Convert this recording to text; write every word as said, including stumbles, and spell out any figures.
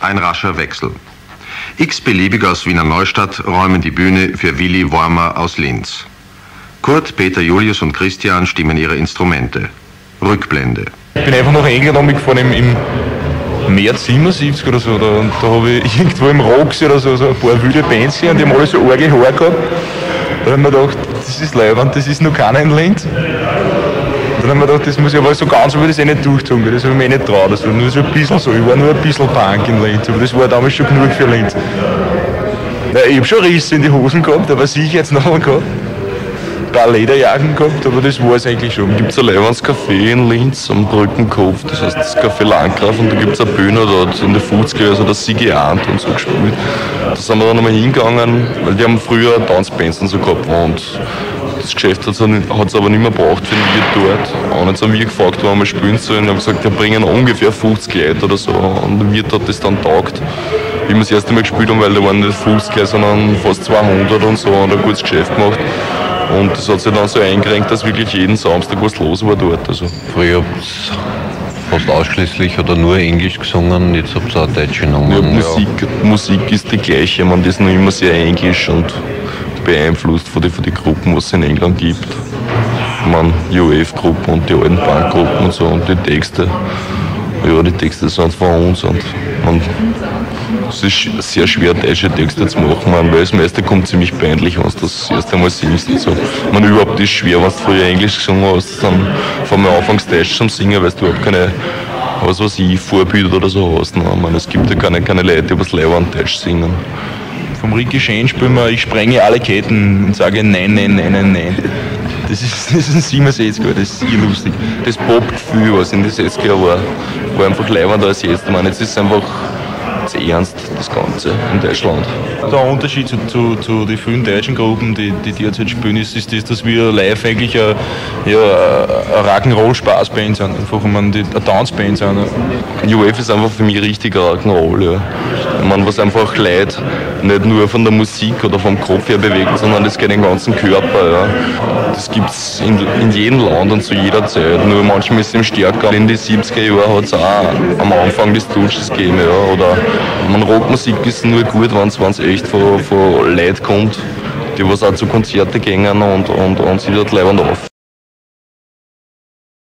Ein rascher Wechsel. X-Beliebige aus Wiener Neustadt räumen die Bühne für Willi Wormer aus Linz. Kurt, Peter, Julius und Christian stimmen ihre Instrumente. Rückblende. Ich bin einfach nach England gefahren im, im März siebenundsiebzig oder so. Da, da habe ich irgendwo im Roxy oder so, so ein paar wilde Bands hier und die haben alle so arge Haare gehabt. Da habe ich mir gedacht, das ist leibend, das ist noch keiner in Linz. Und dann haben wir gedacht, das muss ich aber so ganz über das eh nicht durchzogen, das habe ich mir eh nicht traut. Das war nur so ein bisschen so, ich war nur ein bisschen Punk in Linz, aber das war damals schon genug für Linz. Ja, ich habe schon Risse in die Hosen gehabt, aber sicher jetzt noch gehabt. Ein paar Lederjacken gehabt, aber das war es eigentlich schon. Gibt es ein leibendes Café in Linz am Brückenkopf, das heißt das Café Landgraf, und da gibt es eine Bühne dort in den fünfziger, also der Sigi Arndt und so gespielt. Da sind wir dann einmal hingegangen, weil die haben früher Tanzbands und so gehabt und das Geschäft hat es aber nicht mehr gebraucht für den Wirt dort. Und jetzt haben wir gefragt, wo wir spielen sollen. Und haben gesagt, wir bringen ungefähr fünfzig Leute oder so. Und der Wirt hat das dann taugt, wie wir das erste Mal gespielt haben, weil da waren nicht fünfzig, sondern fast zweihundert und so, und ein gutes Geschäft gemacht. Und das hat sich dann so eingerenkt, dass wirklich jeden Samstag was los war dort. Also. Früher habt ihr fast ausschließlich oder nur Englisch gesungen, jetzt habt ihr auch Deutsch genommen. Ja, Musik, ja. Musik ist die gleiche, man ist noch immer sehr englisch und beeinflusst von den von die Gruppen, was es in England gibt. Man, U F-Gruppen und die alten Punkgruppen und so, und die Texte. Ja, die Texte sind von uns und man, es ist sehr schwer, deutsche Texte zu machen, man, weil das meiste kommt ziemlich peinlich, wenn du das erste Mal singst und so. Man, überhaupt ist schwer, wenn du früher Englisch gesungen hast, dann fangen wir anfangs Deutsch zum Singen, weil du überhaupt keine, was weiß ich, Vorbilder oder so hast. Ne? Man, es gibt ja keine, keine Leute, die was Leibwand Deutsch singen. Vom Ricky Shane spielen wir, ich sprenge alle Ketten und sage nein, nein, nein, nein, nein. Das ist, das ist ein siebenundsechziger, das ist sehr lustig. Das poppt viel, was in den sechziger war. War einfach leibender als jetzt. Ich meine, jetzt ist es einfach zu ernst, das Ganze in Deutschland. Der Unterschied zu, zu, zu den vielen deutschen Gruppen, die, die derzeit spielen, ist, ist das, dass wir live eigentlich eine, ja, eine Rock'n'Roll-Spaßband sind, einfach eine, eine Tanzband sind. U F ist einfach für mich richtig Rock'n'Roll, ja. Ich meine, was einfach Leute nicht nur von der Musik oder vom Kopf her bewegt, sondern das geht den ganzen Körper. Ja. Das gibt es in, in jedem Land und zu jeder Zeit. Nur manchmal ist es eben stärker. In den siebziger Jahren hat es auch am Anfang des Dusches gegeben. Ja. Oder man, Rockmusik ist nur gut, wenn es echt von, von Leuten kommt, die was auch zu Konzerten gehen und, und, und sich dort leibend auf.